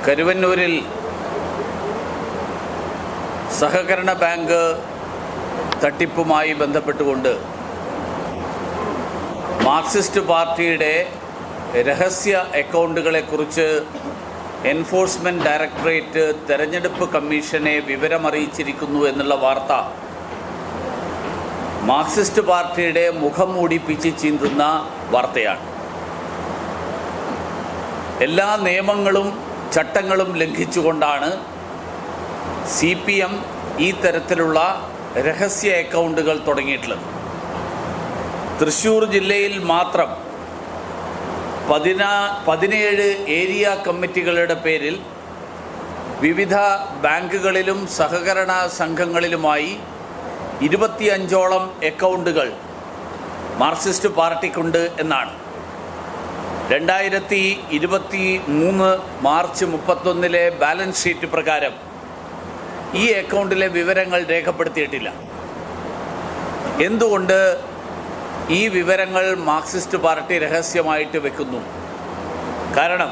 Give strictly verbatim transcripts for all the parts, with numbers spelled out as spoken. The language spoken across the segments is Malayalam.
കരുവന്നൂരിൽ സഹകരണ ബാങ്ക് തട്ടിപ്പുമായി ബന്ധപ്പെട്ടുകൊണ്ട് മാർക്സിസ്റ്റ് പാർട്ടിയുടെ രഹസ്യ അക്കൗണ്ടുകളെക്കുറിച്ച് എൻഫോഴ്സ്മെൻറ്റ് ഡയറക്ടറേറ്റ് തെരഞ്ഞെടുപ്പ് കമ്മീഷനെ വിവരമറിയിച്ചിരിക്കുന്നു എന്നുള്ള വാർത്ത മാർക്സിസ്റ്റ് പാർട്ടിയുടെ മുഖം മൂടി പിച്ചി ചീന്തുന്ന വാർത്തയാണ്. എല്ലാ നിയമങ്ങളും ചട്ടങ്ങളും ലംഘിച്ചുകൊണ്ടാണ് സി പി എം ഈ തരത്തിലുള്ള രഹസ്യ അക്കൗണ്ടുകൾ തുടങ്ങിയിട്ടുള്ളത്. തൃശ്ശൂർ ജില്ലയിൽ മാത്രം പതിനാ പതിനേഴ് ഏരിയ കമ്മിറ്റികളുടെ പേരിൽ വിവിധ ബാങ്കുകളിലും സഹകരണ സംഘങ്ങളിലുമായി ഇരുപത്തിയഞ്ചോളം അക്കൗണ്ടുകൾ മാർക്സിസ്റ്റ് പാർട്ടിക്കുണ്ട് എന്നാണ്. രണ്ടായിരത്തി ഇരുപത്തി മൂന്ന് മാർച്ച് മുപ്പത്തൊന്നിലെ ബാലൻസ് ഷീറ്റ് പ്രകാരം ഈ അക്കൗണ്ടിലെ വിവരങ്ങൾ രേഖപ്പെടുത്തിയിട്ടില്ല. എന്തുകൊണ്ട് ഈ വിവരങ്ങൾ മാർക്സിസ്റ്റ് പാർട്ടി രഹസ്യമായിട്ട് വെക്കുന്നു? കാരണം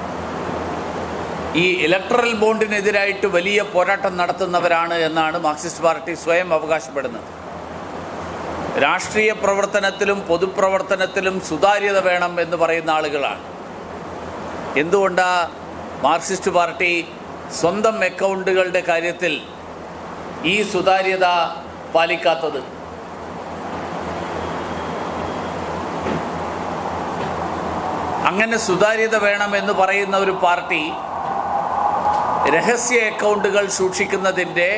ഈ ഇലക്ട്രൽ ബോണ്ടിനെതിരായിട്ട് വലിയ പോരാട്ടം നടത്തുന്നവരാണ് എന്നാണ് മാർക്സിസ്റ്റ് പാർട്ടി സ്വയം അവകാശപ്പെടുന്നത്. രാഷ്ട്രീയ പ്രവർത്തനത്തിലും പൊതുപ്രവർത്തനത്തിലും സുതാര്യത വേണം എന്ന് പറയുന്ന ആളുകളാണ്. എന്തുകൊണ്ടാണ് മാർക്സിസ്റ്റ് പാർട്ടി സ്വന്തം അക്കൗണ്ടുകളുടെ കാര്യത്തിൽ ഈ സുതാര്യത പാലിക്കാത്തത്? അങ്ങനെ സുതാര്യത വേണമെന്ന് പറയുന്ന ഒരു പാർട്ടി രഹസ്യ അക്കൗണ്ടുകൾ സൂക്ഷിക്കുന്നതിൻ്റെ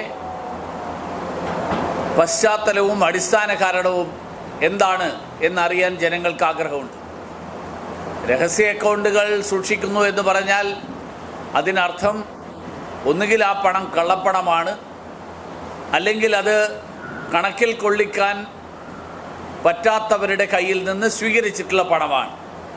പശ്ചാത്തലവും അടിസ്ഥാന കാരണവും എന്താണ് എന്നറിയാൻ ജനങ്ങൾക്ക് ആഗ്രഹമുണ്ട്. രഹസ്യ അക്കൗണ്ടുകൾ സൂക്ഷിക്കുന്നു എന്ന് പറഞ്ഞാൽ അതിനർത്ഥം ഒന്നുകിൽ ആ പണം കള്ളപ്പണമാണ്, അല്ലെങ്കിൽ അത് കണക്കിൽ കൊള്ളിക്കാൻ പറ്റാത്തവരുടെ കയ്യിൽ നിന്ന് സ്വീകരിച്ചിട്ടുള്ള പണമാണ്.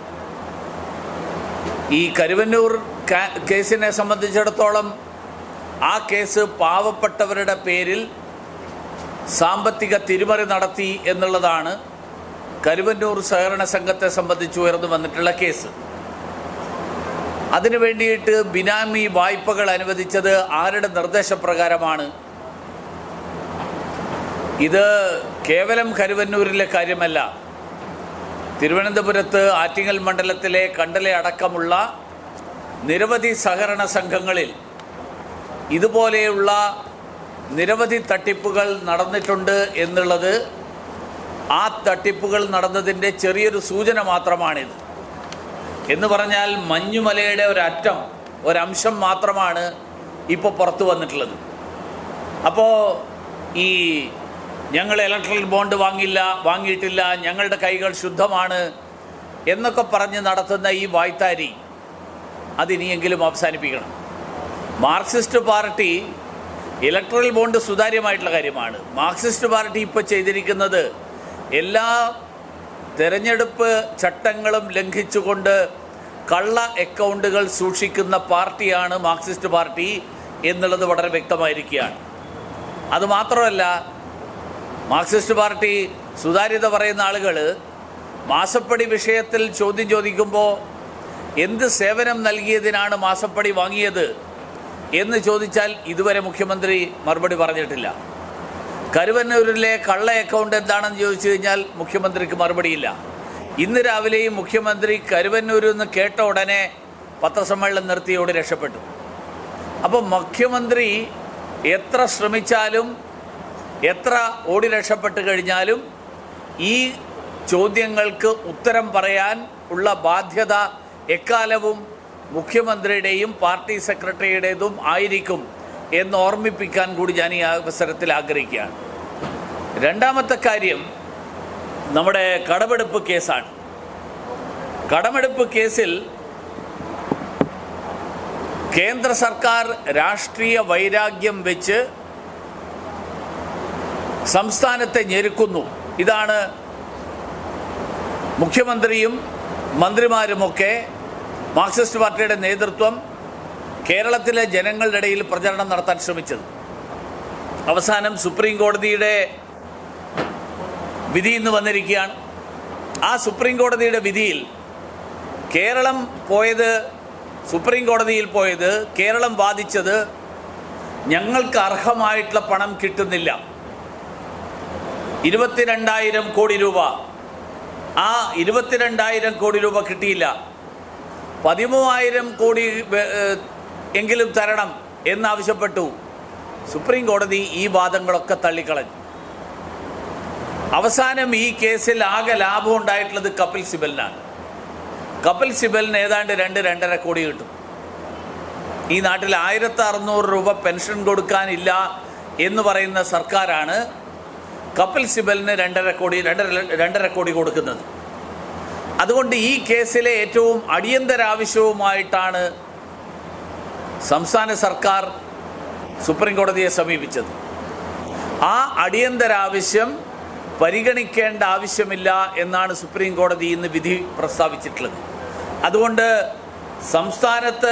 ഈ കരുവന്നൂർ കേസിനെ സംബന്ധിച്ചിടത്തോളം ആ കേസ് പാവപ്പെട്ടവരുടെ പേരിൽ സാമ്പത്തിക തിരിമറി നടത്തി എന്നുള്ളതാണ് കരുവന്നൂർ സഹകരണ സംഘത്തെ സംബന്ധിച്ച് ഉയർന്നു വന്നിട്ടുള്ള കേസ്. അതിനു വേണ്ടിയിട്ട് ബിനാമി വായ്പകൾ അനുവദിച്ചത് ആരുടെ നിർദ്ദേശപ്രകാരമാണ്? ഇത് കേവലം കരുവന്നൂരിലെ കാര്യമല്ല. തിരുവനന്തപുരത്ത് ആറ്റിങ്ങൽ മണ്ഡലത്തിലെ കണ്ടല അടക്കമുള്ള നിരവധി സഹകരണ സംഘങ്ങളിൽ ഇതുപോലെയുള്ള നിരവധി തട്ടിപ്പുകൾ നടന്നിട്ടുണ്ട് എന്നുള്ളത് ആ തട്ടിപ്പുകൾ നടന്നതിൻ്റെ ചെറിയൊരു സൂചന മാത്രമാണിത്. എന്ന് പറഞ്ഞാൽ മഞ്ഞുമലയുടെ ഒരറ്റം ഒരംശം മാത്രമാണ് ഇപ്പോൾ പുറത്തു വന്നിട്ടുള്ളത്. അപ്പോൾ ഈ ഞങ്ങൾ ഇലക്ട്രൽ ബോണ്ട് വാങ്ങില്ല വാങ്ങിയിട്ടില്ല ഞങ്ങളുടെ കൈകൾ ശുദ്ധമാണ് എന്നൊക്കെ പറഞ്ഞ് നടത്തുന്ന ഈ വായ്ത്താരി അതിനിയെങ്കിലും അവസാനിപ്പിക്കണം. മാർക്സിസ്റ്റ് പാർട്ടി ഇലക്ട്രൽ ബോണ്ട് സുതാര്യമായിട്ടുള്ള കാര്യമാണ്. മാർക്സിസ്റ്റ് പാർട്ടി ഇപ്പോൾ ചെയ്തിരിക്കുന്നത് എല്ലാ തെരഞ്ഞെടുപ്പ് ചട്ടങ്ങളും ലംഘിച്ചുകൊണ്ട് കള്ള അക്കൗണ്ടുകൾ സൂക്ഷിക്കുന്ന പാർട്ടിയാണ് മാർക്സിസ്റ്റ് പാർട്ടി എന്നുള്ളത് വളരെ വ്യക്തമായിരിക്കുകയാണ്. അതുമാത്രമല്ല, മാർക്സിസ്റ്റ് പാർട്ടി സുതാര്യത പറയുന്ന ആളുകൾ മാസപ്പടി വിഷയത്തിൽ ചോദ്യം ചോദിക്കുമ്പോൾ എന്ത് സേവനം നൽകിയതിനാണ് മാസപ്പടി വാങ്ങിയത് എന്ന് ചോദിച്ചാൽ ഇതുവരെ മുഖ്യമന്ത്രി മറുപടി പറഞ്ഞിട്ടില്ല. കരുവന്നൂരിലെ കള്ള അക്കൗണ്ട് എന്താണെന്ന് ചോദിച്ചു കഴിഞ്ഞാൽ മുഖ്യമന്ത്രിക്ക് മറുപടിയില്ല. ഇന്ന് രാവിലെയും മുഖ്യമന്ത്രി കരുവന്നൂരിൽ നിന്ന് കേട്ട ഉടനെ പത്രസമ്മേളനം നിർത്തിയോട് രക്ഷപ്പെട്ടു. അപ്പോൾ മുഖ്യമന്ത്രി എത്ര ശ്രമിച്ചാലും എത്ര ഓടി രക്ഷപ്പെട്ട് കഴിഞ്ഞാലും ഈ ചോദ്യങ്ങൾക്ക് ഉത്തരം പറയാൻ ഉള്ള ബാധ്യത എക്കാലവും മുഖ്യമന്ത്രിയുടെയും പാർട്ടി സെക്രട്ടറിയുടേതും ആയിരിക്കും എന്ന് ഓർമ്മിപ്പിക്കാൻ കൂടി ഞാൻ ഈ അവസരത്തിൽ ആഗ്രഹിക്കുകയാണ്. രണ്ടാമത്തെ കാര്യം നമ്മുടെ കടമെടുപ്പ് കേസാണ്. കടമെടുപ്പ് കേസിൽ കേന്ദ്ര സർക്കാർ രാഷ്ട്രീയ വൈരാഗ്യം വെച്ച് സംസ്ഥാനത്തെ ഞെരുക്കുന്നു. ഇതാണ് മുഖ്യമന്ത്രിയും മന്ത്രിമാരുമൊക്കെ മാർക്സിസ്റ്റ് പാർട്ടിയുടെ നേതൃത്വം കേരളത്തിലെ ജനങ്ങളുടെ ഇടയിൽ പ്രചരണം നടത്താൻ ശ്രമിച്ചത്. അവസാനം സുപ്രീം കോടതിയുടെ വിധി ഇന്ന് വന്നിരിക്കുകയാണ്. ആ സുപ്രീം കോടതിയുടെ വിധിയിൽ കേരളം പോയത് സുപ്രീം കോടതിയിൽ പോയത്, കേരളം വാദിച്ചത് ഞങ്ങൾക്ക് അർഹമായിട്ടുള്ള പണം കിട്ടുന്നില്ല. ഇരുപത്തിരണ്ടായിരം കോടി രൂപ, ആ ഇരുപത്തിരണ്ടായിരം കോടി രൂപ കിട്ടിയില്ല. പതിമൂവായിരം കോടി എങ്കിലും തരണം എന്നാവശ്യപ്പെട്ടു. സുപ്രീം കോടതി ഈ വാദങ്ങളൊക്കെ തള്ളിക്കളഞ്ഞു. അവസാനം ഈ കേസിൽ ആകെ ലാഭം ഉണ്ടായിട്ടുള്ളത് കപിൽ സിബലിനാണ്. കപിൽ സിബലിന് ഏതാണ്ട് രണ്ട് രണ്ടര കോടി കിട്ടും. ഈ നാട്ടിൽ ആയിരത്തി അറുന്നൂറ് രൂപ പെൻഷൻ കൊടുക്കാനില്ല എന്ന് പറയുന്ന സർക്കാരാണ് കപിൽ സിബലിന് രണ്ടര കോടി രണ്ടര രണ്ടര കോടി കൊടുക്കുന്നത്. അതുകൊണ്ട് ഈ കേസിലെ ഏറ്റവും അടിയന്തരാവശ്യവുമായിട്ടാണ് സംസ്ഥാന സർക്കാർ സുപ്രീം കോടതിയെ സമീപിച്ചത്. ആ അടിയന്തരാവശ്യം പരിഗണിക്കേണ്ട ആവശ്യമില്ല എന്നാണ് സുപ്രീം കോടതി ഇന്ന് വിധി പ്രസ്താവിച്ചിട്ടുള്ളത്. അതുകൊണ്ട് സംസ്ഥാനത്ത്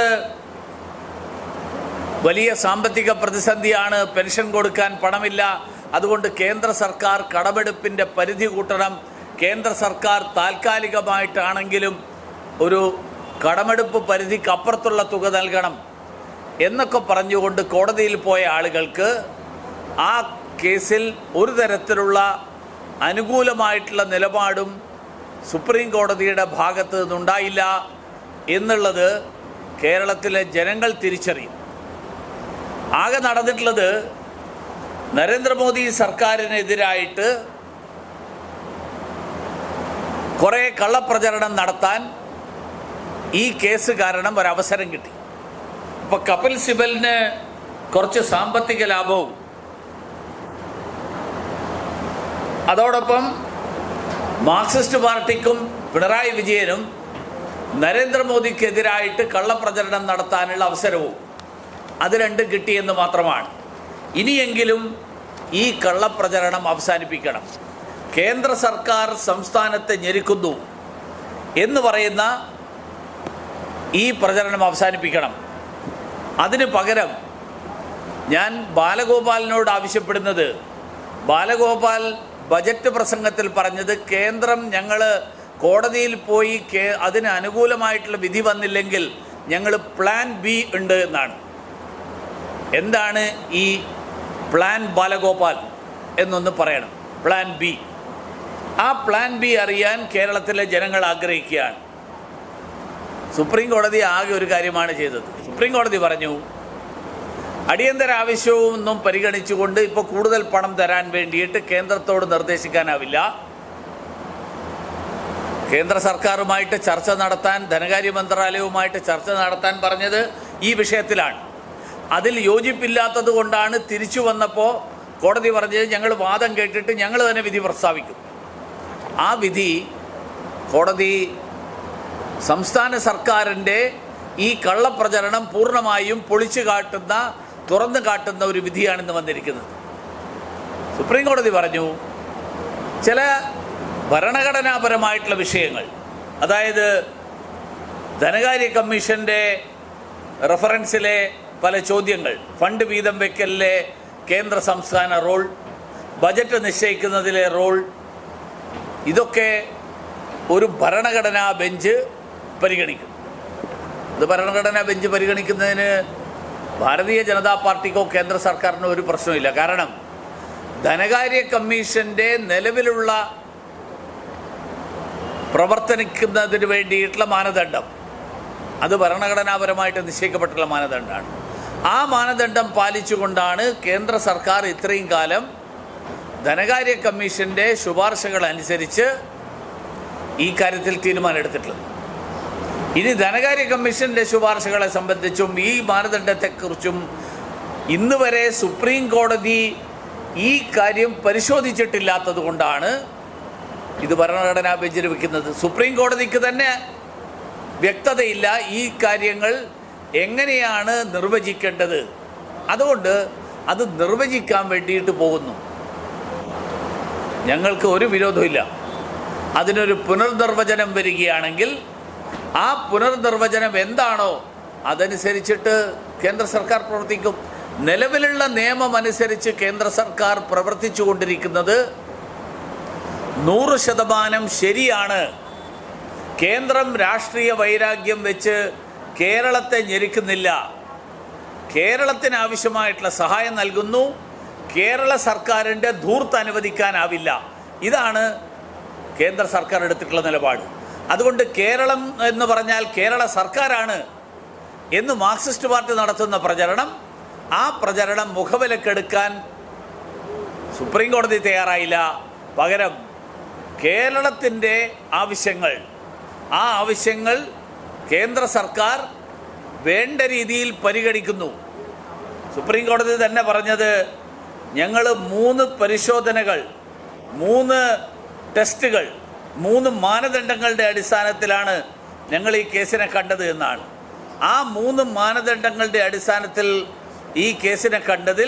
വലിയ സാമ്പത്തിക പ്രതിസന്ധിയാണ്, പെൻഷൻ കൊടുക്കാൻ പണമില്ല, അതുകൊണ്ട് കേന്ദ്ര സർക്കാർ കടമെടുപ്പിൻ്റെ പരിധി കൂട്ടണം, കേന്ദ്ര സർക്കാർ താൽക്കാലികമായിട്ടാണെങ്കിലും ഒരു കടമെടുപ്പ് പരിധിക്ക് അപ്പുറത്തുള്ള തുക നൽകണം എന്നൊക്കെ പറഞ്ഞുകൊണ്ട് കോടതിയിൽ പോയ ആളുകൾക്ക് ആ കേസിൽ ഒരു തരത്തിലുള്ള അനുകൂലമായിട്ടുള്ള നിലപാടും സുപ്രീം കോടതിയുടെ ഭാഗത്ത് നിന്നുണ്ടായില്ല എന്നുള്ളത് കേരളത്തിലെ ജനങ്ങൾ തിരിച്ചറിയും. ആകെ നടന്നിട്ടുള്ളത് നരേന്ദ്രമോദി സർക്കാരിനെതിരായിട്ട് കുറേ കള്ളപ്രചരണം നടത്താൻ ഈ കേസ് കാരണം ഒരവസരം കിട്ടി. ഇപ്പോൾ കപിൽ സിബലിന് കുറച്ച് സാമ്പത്തിക ലാഭവും അതോടൊപ്പം മാർക്സിസ്റ്റ് പാർട്ടിക്കും പിണറായി വിജയനും നരേന്ദ്രമോദിക്കെതിരായിട്ട് കള്ളപ്രചരണം നടത്താനുള്ള അവസരവും അത് രണ്ടും കിട്ടിയെന്ന് മാത്രമാണ്. ഇനിയെങ്കിലും ഈ കള്ളപ്രചരണം അവസാനിപ്പിക്കണം. കേന്ദ്ര സർക്കാർ സംസ്ഥാനത്തെ ഞെരുക്കുന്നു എന്ന് പറയുന്ന ഈ പ്രചരണം അവസാനിപ്പിക്കണം. അതിന് പകരം ഞാൻ ബാലഗോപാലിനോട് ആവശ്യപ്പെടുന്നത്, ബാലഗോപാൽ ബജറ്റ് പ്രസംഗത്തിൽ പറഞ്ഞത് കേന്ദ്രം ഞങ്ങൾ കോടതിയിൽ പോയി കേ അതിന് അനുകൂലമായിട്ടുള്ള വിധി വന്നില്ലെങ്കിൽ ഞങ്ങൾ പ്ലാൻ ബി ഉണ്ട് എന്നാണ്. എന്താണ് ഈ പ്ലാൻ ബാലഗോപാൽ എന്നൊന്ന് പറയണം. പ്ലാൻ ബി, ആ പ്ലാൻ ബി അറിയാൻ കേരളത്തിലെ ജനങ്ങൾ ആഗ്രഹിക്കുകയാണ്. സുപ്രീം കോടതി ആകെ ഒരു കാര്യമാണ് ചെയ്തത്. സുപ്രീം കോടതി പറഞ്ഞു അടിയന്തര ആവശ്യവും പരിഗണിച്ചുകൊണ്ട് ഇപ്പോൾ കൂടുതൽ പണം തരാൻ വേണ്ടിയിട്ട് കേന്ദ്രത്തോട് നിർദ്ദേശിക്കാനാവില്ല. കേന്ദ്ര സർക്കാരുമായിട്ട് ചർച്ച നടത്താൻ, ധനകാര്യ മന്ത്രാലയവുമായിട്ട് ചർച്ച നടത്താൻ പറഞ്ഞത് ഈ വിഷയത്തിലാണ്. അതിൽ യോജിപ്പില്ലാത്തത് കൊണ്ടാണ് തിരിച്ചു വന്നപ്പോൾ കോടതി പറഞ്ഞത് ഞങ്ങൾ വാദം കേട്ടിട്ട് ഞങ്ങൾ തന്നെ വിധി പ്രസ്താവിക്കും. ആ വിധി കോടതി സംസ്ഥാന സർക്കാരിൻ്റെ ഈ കള്ളപ്രചരണം പൂർണ്ണമായും പൊളിച്ചു കാട്ടുന്ന, തുറന്നു കാട്ടുന്ന ഒരു വിധിയാണിന്ന് വന്നിരിക്കുന്നത്. സുപ്രീം കോടതി പറഞ്ഞു ചില ഭരണഘടനാപരമായിട്ടുള്ള വിഷയങ്ങൾ, അതായത് ധനകാര്യ കമ്മീഷൻ്റെ റെഫറൻസിലെ പല ചോദ്യങ്ങൾ, ഫണ്ട് വീതം വയ്ക്കലിലെ കേന്ദ്ര സംസ്ഥാന റോൾ, ബജറ്റ് നിശ്ചയിക്കുന്നതിലെ റോൾ, ഇതൊക്കെ ഒരു ഭരണഘടനാ ബെഞ്ച് പരിഗണിക്കും. ഇത് ഭരണഘടനാ ബെഞ്ച് പരിഗണിക്കുന്നതിന് ഭാരതീയ ജനതാ പാർട്ടിക്കോ കേന്ദ്ര സർക്കാരിനോ ഒരു പ്രശ്നമില്ല. കാരണം ധനകാര്യ കമ്മീഷൻ്റെ നിലവിലുള്ള പ്രവർത്തിക്കുന്നതിന് വേണ്ടിയിട്ടുള്ള മാനദണ്ഡം അത് ഭരണഘടനാപരമായിട്ട് നിശ്ചയിക്കപ്പെട്ടുള്ള മാനദണ്ഡമാണ്. ആ മാനദണ്ഡം പാലിച്ചുകൊണ്ടാണ് കേന്ദ്ര സർക്കാർ ഇത്രയും കാലം ധനകാര്യ കമ്മീഷൻ്റെ ശുപാർശകൾ അനുസരിച്ച് ഈ കാര്യത്തിൽ തീരുമാനമെടുത്തിട്ടുള്ളത്. ഇനി ധനകാര്യ കമ്മീഷൻ്റെ ശുപാർശകളെ സംബന്ധിച്ചും ഈ മാനദണ്ഡത്തെക്കുറിച്ചും ഇന്ന് വരെ സുപ്രീം കോടതി ഈ കാര്യം പരിശോധിച്ചിട്ടില്ലാത്തത് കൊണ്ടാണ് ഇത് ഭരണഘടനാ ബെഞ്ചിൽ വയ്ക്കുന്നത്. സുപ്രീം കോടതിക്ക് തന്നെ വ്യക്തതയില്ല ഈ കാര്യങ്ങൾ എങ്ങനെയാണ് നിർവചിക്കേണ്ടത്. അതുകൊണ്ട് അത് നിർവചിക്കാൻ വേണ്ടിയിട്ട് പോകുന്നു. ഞങ്ങൾക്ക് ഒരു വിരോധമില്ല. അതിനൊരു പുനർനിർവചനം വരികയാണെങ്കിൽ ആ പുനർനിർവചനം എന്താണോ അതനുസരിച്ചിട്ട് കേന്ദ്ര സർക്കാർ പ്രവർത്തിക്കും. നിലവിലുള്ള നിയമം അനുസരിച്ച് കേന്ദ്ര സർക്കാർ പ്രവർത്തിച്ചു കൊണ്ടിരിക്കുന്നത് നൂറ് ശതമാനം ശരിയാണ്. കേന്ദ്രം രാഷ്ട്രീയ വൈരാഗ്യം വെച്ച് കേരളത്തെ ഞെരുക്കുന്നില്ല. കേരളത്തിന് ആവശ്യമായിട്ടുള്ള സഹായം നൽകുന്നു. കേരള സർക്കാരിൻ്റെ ധൂർത്ത് അനുവദിക്കാനാവില്ല. ഇതാണ് കേന്ദ്ര സർക്കാർ എടുത്തിട്ടുള്ള നിലപാട്. അതുകൊണ്ട് കേരളം എന്ന് പറഞ്ഞാൽ കേരള സർക്കാരാണ് എന്ന് മാർക്സിസ്റ്റ് പാർട്ടി നടത്തുന്ന പ്രചരണം, ആ പ്രചരണം മുഖവിലക്കെടുക്കാൻ സുപ്രീം കോടതി തയ്യാറായില്ല. പകരം കേരളത്തിൻ്റെ ആവശ്യങ്ങൾ, ആ ആവശ്യങ്ങൾ കേന്ദ്ര സർക്കാർ വേണ്ട രീതിയിൽ പരിഗണിക്കുന്നു. സുപ്രീം കോടതി തന്നെ പറഞ്ഞത്, ഞങ്ങൾ മൂന്ന് പരിശോധനകൾ, മൂന്ന് ടെസ്റ്റുകൾ, മൂന്ന് മാനദണ്ഡങ്ങളുടെ അടിസ്ഥാനത്തിലാണ് ഞങ്ങൾ ഈ കേസിനെ കണ്ടത് എന്നാണ്. ആ മൂന്ന് മാനദണ്ഡങ്ങളുടെ അടിസ്ഥാനത്തിൽ ഈ കേസിനെ കണ്ടതിൽ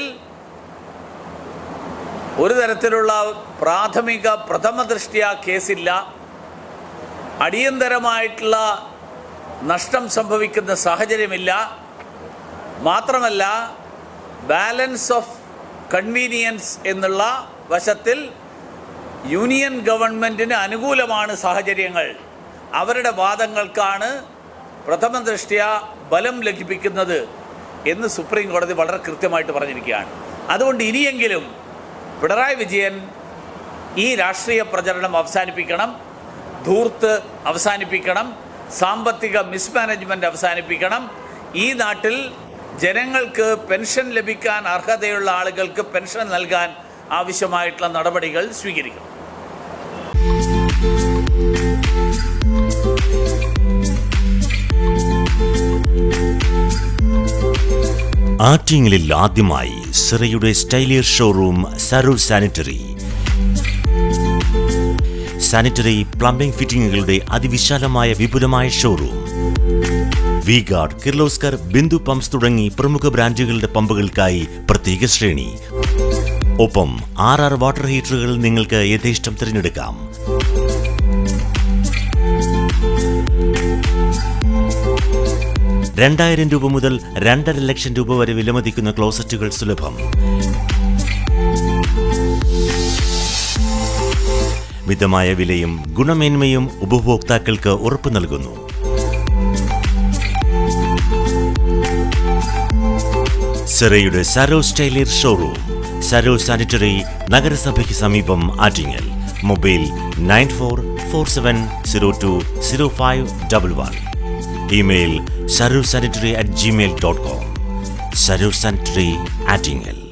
ഒരു തരത്തിലുള്ള പ്രാഥമിക പ്രഥമ ദൃഷ്ട്യാ കേസില്ല, അടിയന്തരമായിട്ടുള്ള നഷ്ടം സംഭവിക്കുന്ന സാഹചര്യമില്ല, മാത്രമല്ല ബാലൻസ് ഓഫ് കൺവീനിയൻസ് എന്നുള്ള വശത്തിൽ യൂണിയൻ ഗവൺമെൻറ്റിന് അനുകൂലമാണ് സാഹചര്യങ്ങൾ. അവരുടെ വാദങ്ങൾക്കാണ് പ്രഥമ ദൃഷ്ട്യാ ബലം ലഭിക്കുന്നത് എന്ന് സുപ്രീം കോടതി വളരെ കൃത്യമായിട്ട് പറഞ്ഞിരിക്കുകയാണ്. അതുകൊണ്ട് ഇനിയെങ്കിലും പിണറായി വിജയൻ ഈ രാഷ്ട്രീയ പ്രചരണം അവസാനിപ്പിക്കണം, ധൂർത്ത് അവസാനിപ്പിക്കണം, സാമ്പത്തിക മിസ്മാനേജ്മെൻറ്റ് അവസാനിപ്പിക്കണം. ഈ നാട്ടിൽ ജനങ്ങൾക്ക് പെൻഷൻ ലഭിക്കാൻ അർഹതയുള്ള ആളുകൾക്ക് പെൻഷൻ നൽകാൻ ആവശ്യമായിട്ടുള്ള നടപടികൾ സ്വീകരിക്കണം. ആറ്റിങ്ങലിൽ ആദ്യമായി സിറയുടെ സ്റ്റൈലിയർ showroom Saroor sanitary. Sanitary plumbing ഫിറ്റിംഗുകളുടെ അതിവിശാലമായ വിപുലമായ showroom. V Guard, Kirloskar, Bindu pumps തുടങ്ങി പ്രമുഖ ബ്രാൻഡുകളുടെ പമ്പുകൾക്കായി പ്രത്യേക ശ്രേണി. ഒപ്പം ആർ ആർ വാട്ടർ ഹീറ്ററുകൾ നിങ്ങൾക്ക് യഥേഷ്ടം തിരഞ്ഞെടുക്കാം. രണ്ടായിരം രൂപ മുതൽ രണ്ടര ലക്ഷം രൂപ വരെ വിലമതിക്കുന്ന ക്ലോസറ്റുകൾ സുലഭം. മിതമായ വിലയും ഗുണമേന്മയും ഉപഭോക്താക്കൾക്ക് ഉറപ്പു നൽകുന്നു. സിറയുടെ സരോ സ്റ്റൈലിയർ ഷോറൂം, സരോ സാനിറ്ററി, നഗരസഭയ്ക്ക് സമീപം, Attingal. Mobile nine four four seven zero two zero five double one. Email Saroor sanitary at Gmail dot com. Saroor sanitary, Attingal.